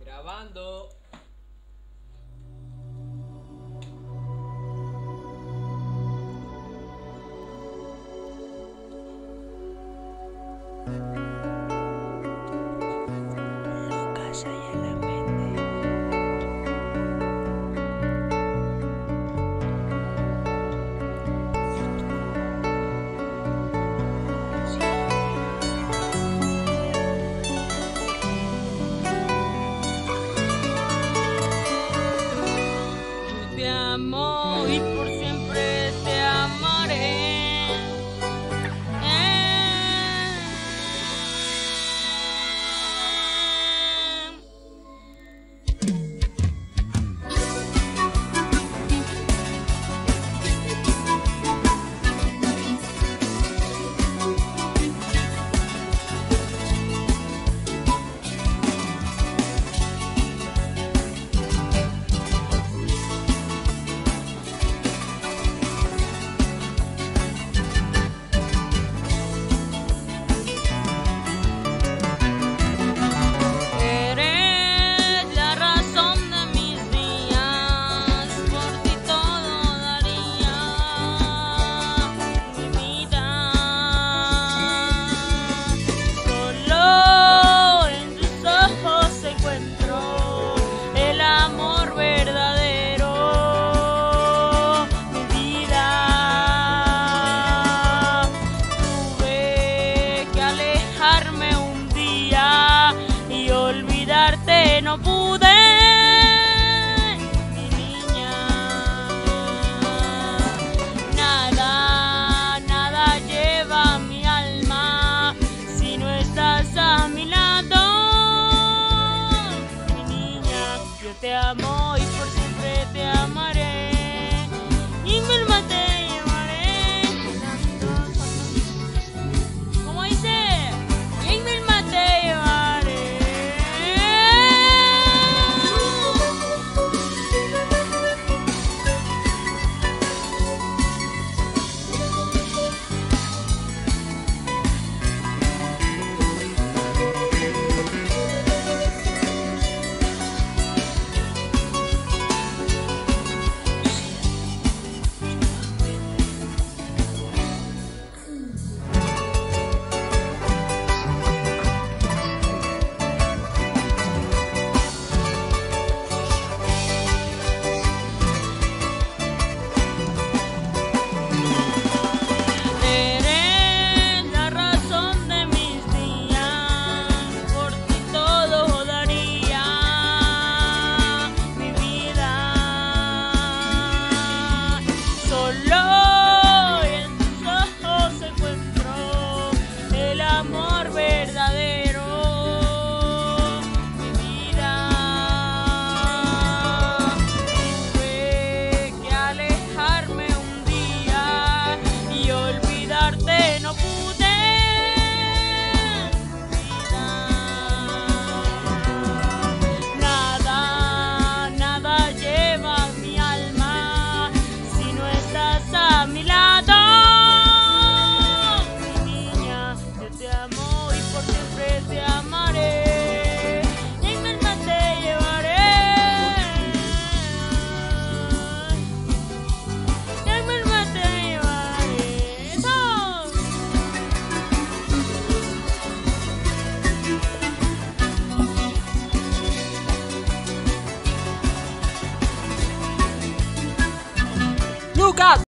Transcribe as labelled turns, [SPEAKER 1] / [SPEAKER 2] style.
[SPEAKER 1] Grabando.
[SPEAKER 2] Lucas allá en la mente.
[SPEAKER 3] Te amo y por siempre te amaré. Un día y olvidarte no pude, mi niña. Nada lleva mi alma si no estás a mi lado, mi niña. Yo te amo y por siempre te amaré y mi alma te llevaré. ¿Cómo dice? No pude, nada lleva mi alma si no estás a mi lado, mi niña. Yo te amo y por siempre te amaré, y en mi alma te llevaré, y en mi alma te llevaré. ¡Eso!
[SPEAKER 1] Lucas.